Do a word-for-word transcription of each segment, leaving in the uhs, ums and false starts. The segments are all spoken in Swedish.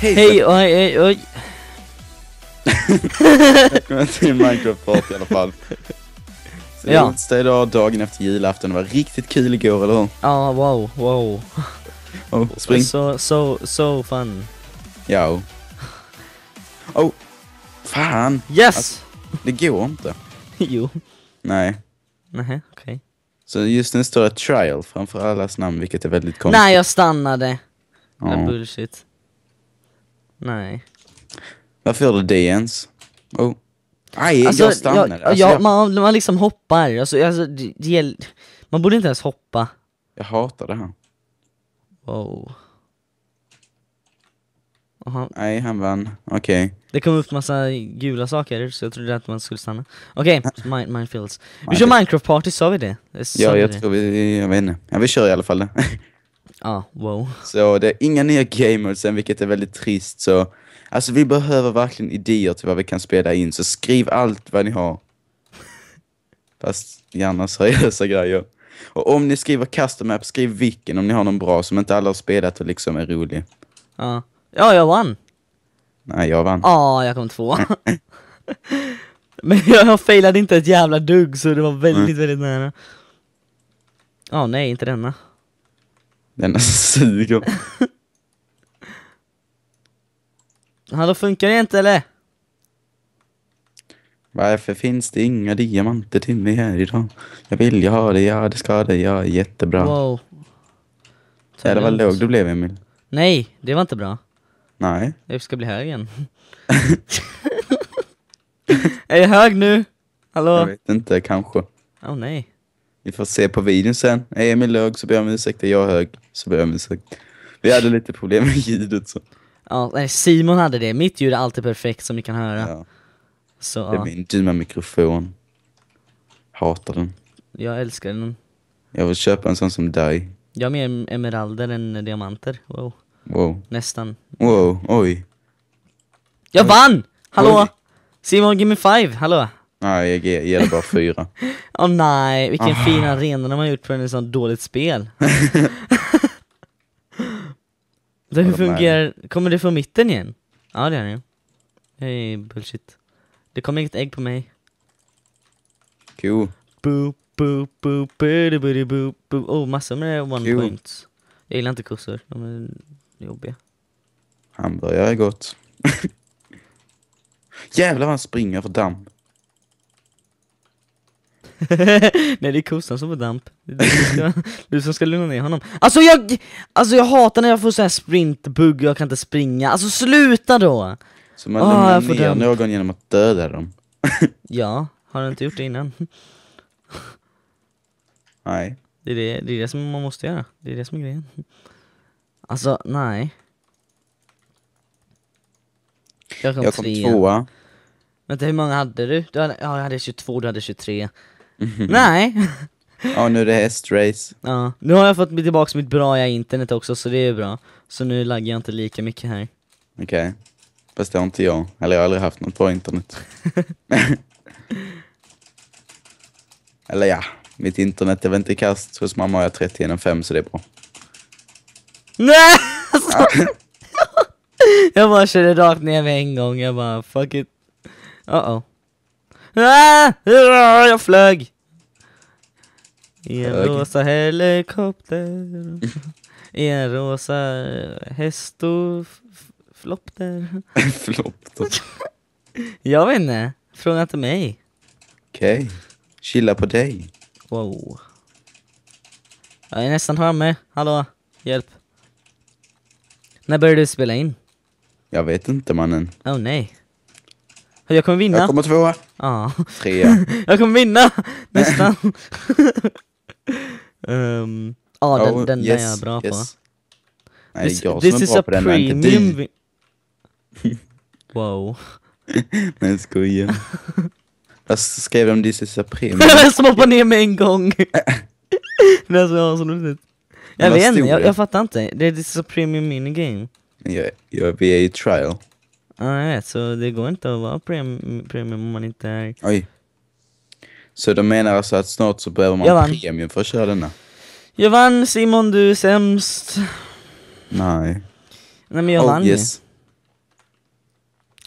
Hej, Hej, oj, oj, oj. Välkommen till Minecraft Party i alla fall. Så det är Ja. onsdag idag, dagen efter julafton. Det var riktigt kul igår, eller hur? Ja, wow, wow. Oh, spring. So, so, so fun. Ja. Oh, fan. Yes! Alltså, det går inte. Jo. Nej. Nej, okej. Så just nu står det trial framför allas namn, vilket är väldigt konstigt. Nej, jag stannade. Ja. Det är bullshit. Nej. Varför gör du det ens? Oh. Aj, Alltså, jag stannar. jag, alltså, jag, jag, man, man liksom hoppar. Alltså, alltså det, det gäll, man borde inte ens hoppa. jag hatar det här. Wow. Aha. Nej, han vann. Okej. Okay. Det kom upp massa gula saker, så jag trodde att man skulle stanna. Okej, okay, mine, minefields. Vi kör Minecraft Party, sa vi det? det sa Ja, vi jag det. tror vi, jag vet inte. Ja, vi kör i alla fall det. Ja, ah, wow. Så det är inga nya gamers än, vilket är väldigt trist. Så alltså vi behöver verkligen idéer till vad vi kan spela in. Så skriv allt vad ni har. Fast gärna seriösa grejer. Och om ni skriver custom map, skriv vilken om ni har någon bra som inte alla har spelat och liksom är rolig. Ja, ja jag vann. Nej, jag vann. Ja, ah, jag kom två. Men jag, jag failade inte ett jävla dugg, så det var väldigt, mm. väldigt nära. Ja, oh, nej, inte denna. Denna suger. Hallå, funkar det inte, eller? Varför finns det inga diamanter till mig här idag? Jag vill ju ha det, ja det ska det, ja jättebra. Wow. Ja, det var låg du blev, Emil. Nej, det var inte bra. Nej. Jag ska bli hög igen. Är jag hög nu? Hallå? Jag vet inte, kanske. Åh oh, nej. Vi får se på videon sen. Är Emil låg så ber jag om ursäkt, är jag hög så ber jag om ursäkt. Vi hade lite problem med ljudet så. Ja, nej, Simon hade det. Mitt ljud är alltid perfekt som ni kan höra. Ja. Så, Det är ja. min dumma mikrofon. Hatar den. Jag älskar den. Jag vill köpa en sån som dig. Jag har mer emeralder än diamanter. Wow. Wow. Nästan. Wow, oj. Jag vann! Hallå? Oj. Simon, give me five. Hallå? Nej, jag ger, ger det bara fyra. Åh oh, nej, vilken Ah. fin arena de har gjort för en sån dåligt spel. Det hur fungerar... Kommer det från mitten igen? Ja, det är det. Hej, bullshit. Det kommer inget ägg på mig. Cool. Boop, boop, boop, boop, boop, boop, boop. Oh, massor med one Jo. points. Jag gillar inte kossor, de är jobbiga. Hamburgare är gott. Jävlar vad han springer för damm. Nej, det är kossan som får damp. Det är Du som, ska, du som ska lugna ner honom. Alltså jag, alltså jag hatar när jag får så här sprintbugg och jag kan inte springa. Alltså sluta då! Så man Ah, lämnar jag får ner damp. någon genom att döda dem. Ja, har du inte gjort det innan? Nej. Det är det, det är det som man måste göra. Det är det som är grejen. Alltså, nej. Jag kom, Jag kom tre. tvåa. Vänta, hur många hade du? du hade, ja, jag hade tjugotvå, du hade tjugotre. Nej! Ja, nu är det hästrace. Ja, nu har jag fått tillbaka mitt bra internet också, så det är bra. Så nu laggar jag inte lika mycket här. Okej. Okay. Fast det har inte jag. Eller jag har aldrig haft något bra internet. Eller ja, mitt internet är väl inte i kast. Hos mamma har jag trettio genom fem, så det är bra. Nej! Alltså. Jag bara körde rakt ner med en gång. Jag bara, fuck it. Uh-oh. Ah! Jag flög. I en Flög. rosa helikopter. I en rosa hästoflopter. Flopp. Jag vet inte. Fråga inte mig. Okej. Okay. Chilla på dig. Wow. Jag är nästan framme. Hallå, hjälp. När började du spela in? Jag vet inte, mannen. Åh oh, nej. Jag kommer vinna. Jag kommer tvåa. Ja. Trea. Jag kommer vinna. Nästan. um, ja, den, Oh, den yes, där är jag bra yes. på. Nej, This, jag this som är is bra a på den, men inte premium. du. vi- wow. Nej, jag skojar. Jag skrev om this is a premium. Vem som hoppar ner med en gång? Det är så absolut. Jag vad vet inte, stod jag, det? jag fattar inte. Det är this is a premium minigame. Jag, jag, vi är i trial. Ja, jag vet, så det går inte att vara premium, premium om man inte är... Oj. Så de menar alltså att snart så behöver Jag man vann. premium för att köra denna? Jag vann, Simon, du är sämst. Nej. Nej, men jag Oh, vann yes.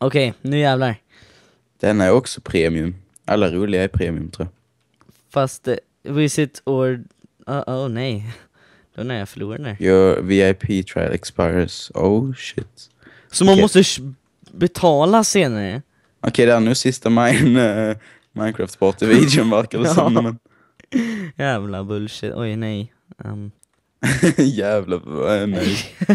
Okej, nu jävlar. Den är också premium. Alla roliga är premium, tror jag. Fast uh, visit or... Uh, oh nej. Då när jag förlorar där. Your V I P trial expires. Oh shit. Så man Okej. måste sh- betala senare. Okej, det är nu sista min, uh, Minecraft sport i videon verkar det som. Ja. Men... Jävla bullshit. Oj, nej. Um. Jävla, uh, nej.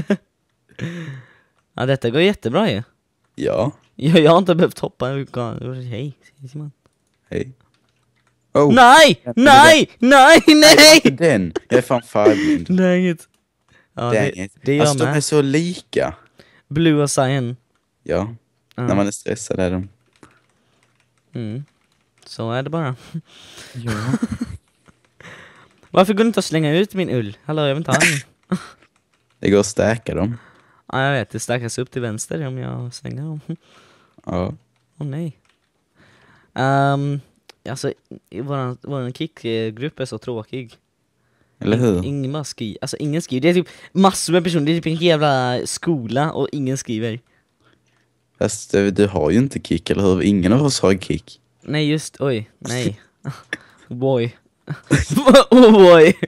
Ja, detta går jättebra ju. Ja, Jag, jag har inte behövt hoppa. Hej, Simon. hej. Oh, Nej! det- Nej! Nej! Nej! inte den. Jag är fan färgblind. Nej! Ja, Dang det, it. det är jag Alltså de är med. så lika. Blue och cyan. Ja, Ja. när man är stressad är de. Mm. Så är det bara. Ja. Varför går det inte att slänga ut min ull? Hallå, jag vill inte ha den. Det går att stärka dem. Ja, jag vet. Det stackas upp till vänster om jag slänger dem. Ja. Åh oh, nej. Um, alltså, i våran, våran kickgrupp är så tråkig. Eller hur? Ingen bara skriver. Alltså, ingen skriver. Det är typ massor med personer. Det är typ en jävla skola och ingen skriver. Fast eh, du har ju inte kick, eller hur? Ingen av oss har kick. Nej, just. Oj. Nej. Boy. Oh boy.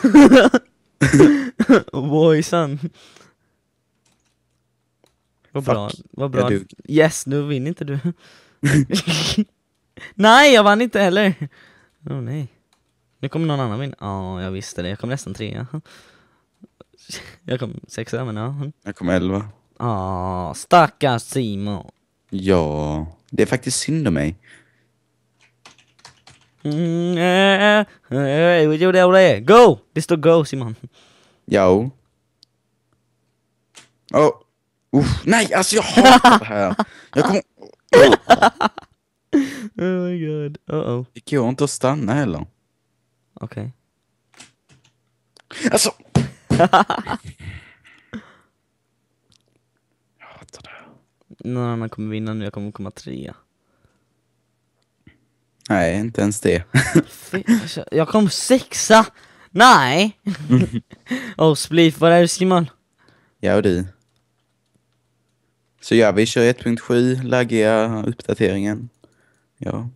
Oh boy, son. Vad bra. Fuck. Vad bra. Jag dog. Yes, nu vinner inte du. Nej, jag vann inte heller. Åh oh, nej. Nu kommer någon annan vinna. Ja, oh, jag visste det. Jag kom nästan trea. Jag kom sexa, men ja. Jag kom elva. Ja, oh, stackars Simon. Ja, det är faktiskt synd om mig. Mm, äh, äh, äh, det är. Go! Det står go, Simon. Ja. Oh. Uff, nej, alltså jag hatar det här. Jag kommer... Oh my god. Uh-oh. Det går inte att stanna heller. Okej. Alltså... Jag hatar det här. Någon annan kommer vinna nu. Jag kommer komma trea. Nej, inte ens det. Fy- Jag kom sexa. Nej. Oh, spliff. Vad är det, Simon? Ja, och du. Så ja, vi kör ett punkt sju, laggiga uppdateringen. Ja.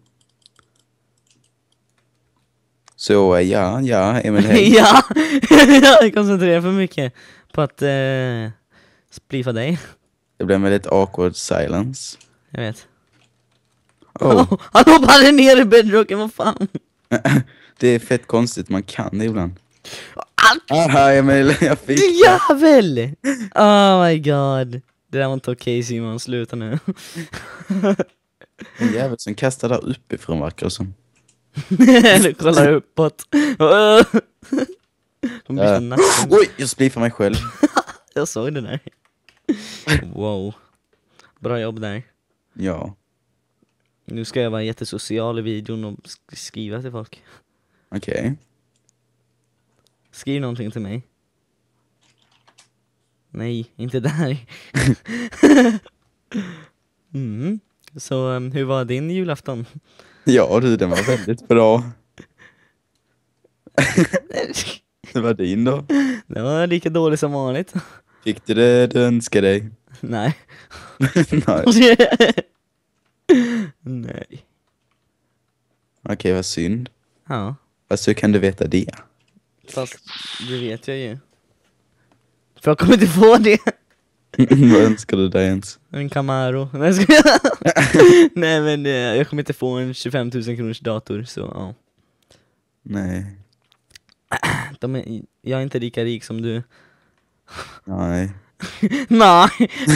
Så ja, ja, Emil, hej. Ja. Jag koncentrerar för mycket på att uh, spliffa dig. Det blev en väldigt awkward silence. Jag vet. Oh, Oh, han hoppade ner i bedrocken. Vad fan? det är fett konstigt, man kan det ibland. Aha, Emil, jag fick Du jävel! Oh my god. Det där var inte okej, Simon. Sluta nu. en jävel som kastar där uppifrån, verkar det som. Du kollar uppåt. De blir så Uh, nacken. oj, jag spliffar mig själv. Jag såg det där. Wow. Bra jobb där. Ja, Nu ska jag vara jättesocial i videon och sk- skriva till folk. okej. Skriv någonting till mig. Nej, inte där. mm. Så um, hur var din julafton? Ja, du, den var väldigt bra. Det var din då. Det var lika dåligt som vanligt. Fick du det du önskade dig? Nej. Nej. Nej. Okej, vad synd. Ja, Fast hur kan du veta det? fast det vet jag ju. För jag kommer inte få det. Vad önskar du dig ens? En Camaro. Nej, jag ska... Nej men eh, jag kommer inte få en tjugofem tusen kronors dator. Så ja. Nej. De är, jag är inte lika rik som du. Nej. Nej.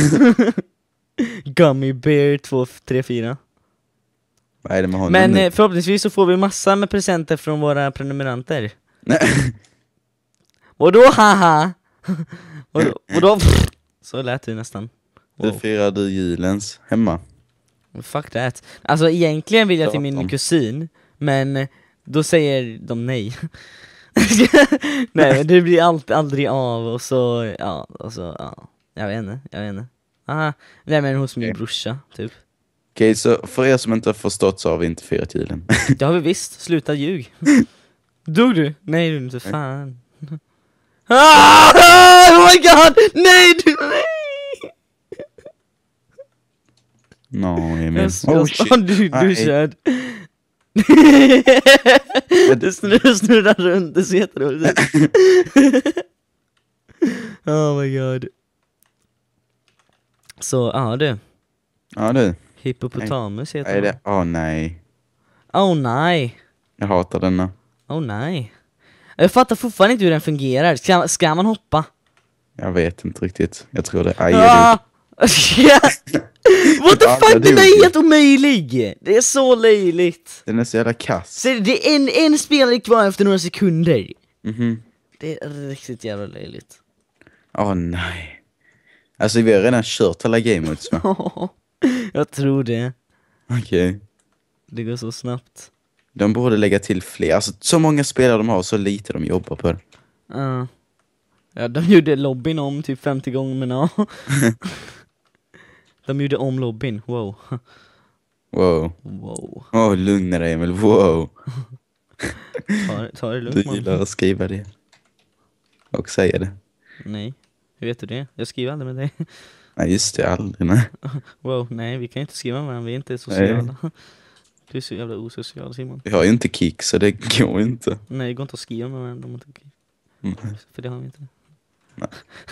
Gummy Bear två tre fyra. Vad är det med honom Men nu? eh, förhoppningsvis så får vi massa med presenter från våra prenumeranter. Nej. Vadå haha? Vadå? Vadå? Så lät det nästan. Hur Wow. firar du julens hemma? Fuck that. Alltså egentligen vill jag till min Datorn. kusin, men då säger de nej. Nej, men det blir allt, aldrig av och så, ja, och så, ja. Jag vet inte, jag vet inte. Aha. Nej men hos min Okej. brorsa, typ. Okej, så för er som inte har förstått så har vi inte firat julen. Det har vi visst, sluta ljug. Dog du? Nej du inte, fan. Ah! Oh my god! Nej du, nej! No, Emil. Jag, Oh jag, shit. du, du Nej. kör. Du snurrar, snurrar runt, det ser jätteroligt ut. Oh my god. Så, ja du. Ja du. Hippopotamus heter Är det. det? Åh nej. Oh nej. Jag hatar denna. Oh nej. Jag fattar fortfarande inte hur den fungerar. Ska, ska man hoppa? Jag vet inte riktigt. Jag tror det. Aj, Ah! jag What the Ja, fuck, det den duger. är helt omöjlig. Det är så löjligt. Den är så jävla kass. Så det är en, en spelare kvar efter några sekunder. Mhm. Det är riktigt jävla löjligt. Åh nej. Alltså vi har redan kört alla game modes va? Jag tror det. Okej. Det går så snabbt. De borde lägga till fler. Alltså så många spelare de har, så lite de jobbar på det. Uh. Ja, de gjorde lobbyn om typ femtio gånger, men ja. De gjorde om lobbyn, wow. Wow. Wow. Åh, lugna dig Emil, wow. Ta, ta det Du lugnt, man. gillar att skriva det. Och säga det. Nej, hur vet du det? Jag skriver aldrig med dig. Nej just det, aldrig nej. Wow, nej, vi kan inte skriva med varandra, vi är inte sociala. Du är så jävla osocial, Simon. Vi har ju inte kick så det går inte. Nej, det går inte att skriva med varandra om man inte. Mm. För det har vi inte. Nej.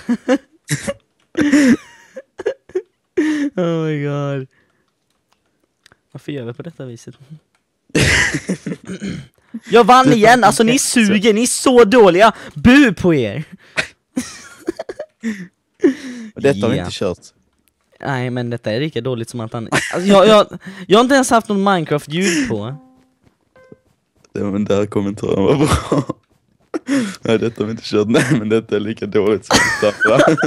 Oh my god. Varför gör vi på detta viset? Jag vann igen, alltså ni suger, ni är så dåliga. Bu på er. Och detta har vi Ja. inte kört. Nej, men detta är lika dåligt som allt annat. Alltså, jag, jag, jag har inte ens haft någon Minecraft-ljud på. Ja, men där kommentaren var bra. Nej, detta har vi inte kört. Nej, men detta är lika dåligt som det andra.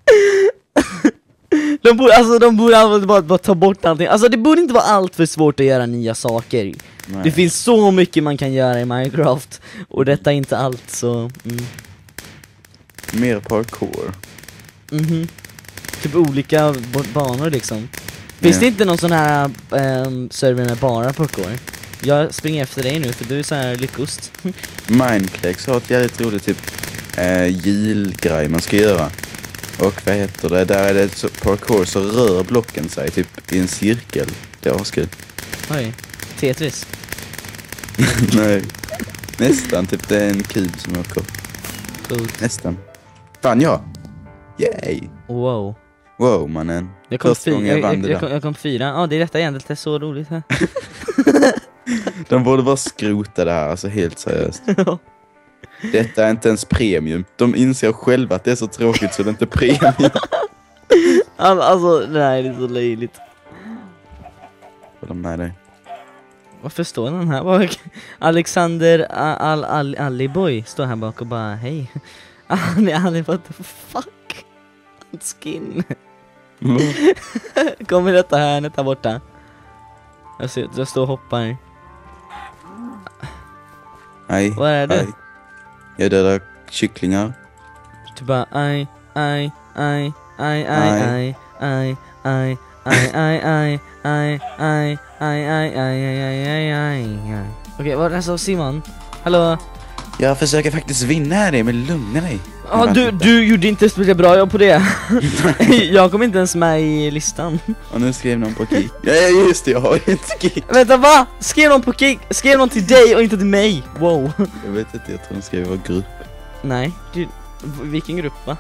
De borde, alltså, de borde alltså bara, bara ta bort allting. Alltså det borde inte vara allt för svårt att göra nya saker. Nej. Det finns så mycket man kan göra i Minecraft. Och detta är inte allt, så... Mm. Mer parkour. Mhm. Typ olika b- banor liksom. Finns Ja. det inte någon sån här um, server med bara parkour? Jag springer efter dig nu för du är så här lyckost. Minecraft har ett jävligt roligt typ eh, julgrej man ska göra. Och vad heter det? Där är det så parkour så rör blocken sig typ i en cirkel. Det var skul. Oj, Tetris. Nej. Nästan typ det är en kub som åker. Coolt. Nästan. Fan ja. Yay. Wow. Wow mannen. Jag kom, Första fy- gången jag, jag vann jag, det jag, där. kom, jag kom fyra. Ja, det är detta igen, det är så roligt här. De borde bara skrota det här, alltså helt seriöst. Detta är inte ens premium. De inser själva att det är så tråkigt så det är inte premium. Alltså, alltså, nej, det är så löjligt. Håller med dig. Varför står den här bak? Alexander Al Al Aliboy står här bak och bara hej. Han är han what the fuck? Skin. Kommer detta här här borta. Jag ser, jag står och hoppar. Nej. Vad är det? Nej. Jag dödar kycklingar. Du bara aj aj aj aj aj aj aj aj aj aj aj aj aj aj aj aj aj aj aj. Okej, vad är det så Simon? Hallå? Jag försöker faktiskt vinna här, det, men lugna dig. Ja, du, du gjorde inte så bra jobb på det. Jag kom inte ens med i listan. Och nu skrev någon på kick. Ja, ja, just det, jag har ju inte kick. Vänta, va? Skrev någon på kick? Skrev någon till dig och inte till mig? Wow. Jag vet inte, jag tror de skrev vår grupp. Nej, du, vilken grupp va?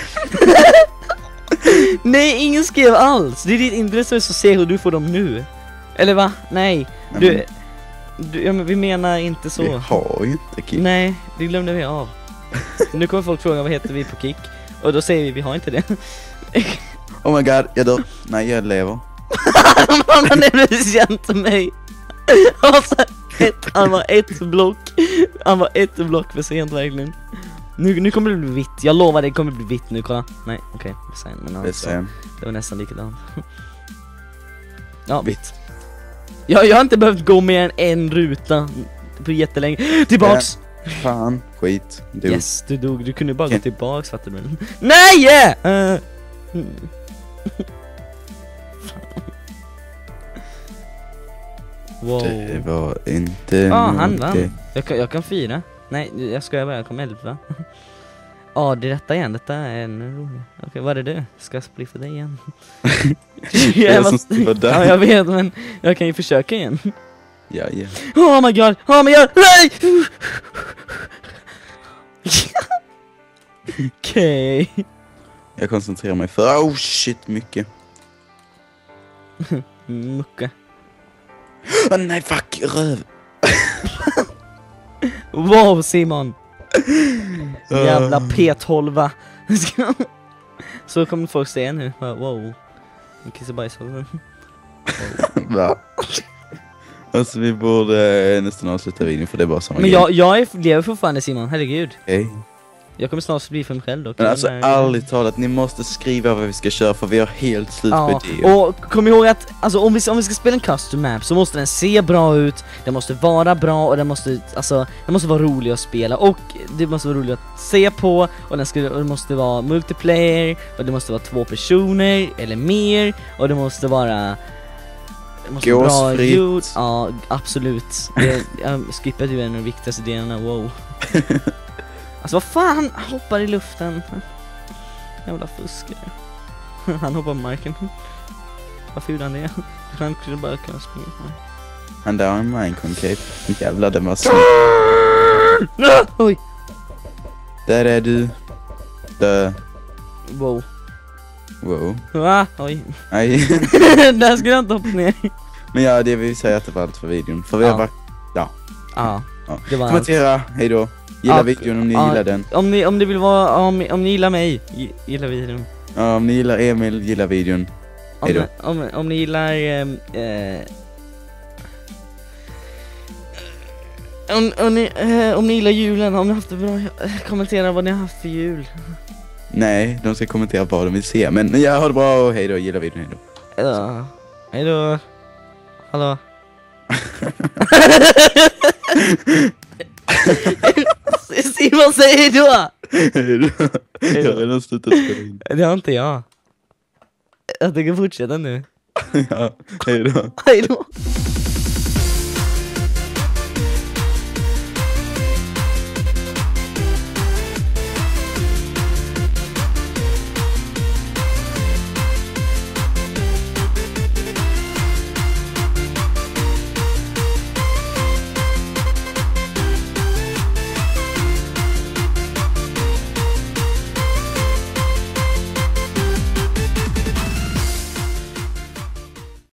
Nej, ingen skrev alls. Det är ditt internet som är så segt och du får dem nu. Eller va? Nej. Nej, Du, du ja, men vi menar inte så. Vi har ju inte kick. Nej, det glömde vi av. Nu kommer folk fråga vad heter vi på kick. Och då säger vi, vi har inte det. Oh my god, jag dör. Nej, jag lever. Han var nervös till mig. Han var, så ett, han var ett block. Han var ett block för sent verkligen. Nu, nu kommer det bli vitt. Jag lovar det kommer bli vitt nu, kolla. Nej, okej, okay, men Det alltså, är det var nästan likadant. Ja, vitt. Jag, jag har inte behövt gå mer än en ruta på jättelänge. Tillbaks! fan, skit. Du. Yes, du dog. Du kunde bara Okej. gå tillbaks, fattar du? Nej! Uh. Wow. Det var inte Ja, ah, han nog vann. det. Jag kan, jag kan fira. Nej, jag skojar bara, jag kom elva. Ja, det är detta igen. Detta är en rolig. Okej, vad är det du? Ska jag spliffa dig igen? Det är jag som spliffar där. Ja, jag vet, men jag kan ju försöka igen. Ja, ja. Oh my god, oh my god, nej! Okej. Okay. Jag koncentrerar mig för, oh shit, mycket. Mycket. Oh, nej, fuck, röv. Wow, Simon. Jävla P tolv. Så kommer folk säga nu. Wow. Kiss och bajshållaren. Va? Alltså vi borde nästan avsluta videon för det är bara samma Men grej. jag, jag är, lever fortfarande, Simon, herregud. Okej. Jag kommer snart bli för mig själv då. Men alltså ärligt talat, ni måste skriva vad vi ska köra för vi har helt slut Ja, på idéer. och kom ihåg att alltså, om, vi, om vi ska spela en custom map så måste den se bra ut, den måste vara bra och den måste, alltså, den måste vara rolig att spela och det måste vara roligt att se på och den ska, och det måste vara multiplayer och det måste vara två personer eller mer och det måste vara det måste vara bra ljud. Ja, absolut. Det, jag skippade ju en av de viktigaste delarna, wow. Alltså vad fan, han hoppar i luften. Jävla fuskare. Han hoppar på marken. Vad ful han är. Han skulle bara kunna springa. Han där har en Minecon cape. Jävlar, den var så. Oj. Där är du. Dö. Wow. Wow. Ah, oj. Nej. Där skulle jag inte hoppa ner. Men ja, det vill vi säga att det var allt för videon. För vi Ja. har varit... Ja. Ja. Ja. Det var Kommentera, hej då. Gilla Ja, videon om ni ja, gillar den. Om ni, om det vill vara, om, om ni gillar mig, gi- gillar videon. Ja, om ni gillar Emil, gilla videon. Hej Om, då. om, om ni gillar ehm, eh, om, om, ni, eh, om ni gillar julen, om ni haft det bra, eh, kommentera vad ni har haft för jul. Nej, de ska kommentera vad de vill se. Men ja, ha det bra och hej då, gilla videon, hej då. Ja. Hej då. Hallå. Simon, säg hej då. Hej då. Jag har redan slutat spela in. Det har inte jag. Jag tänker fortsätta nu. Ja, hej då. Hej då.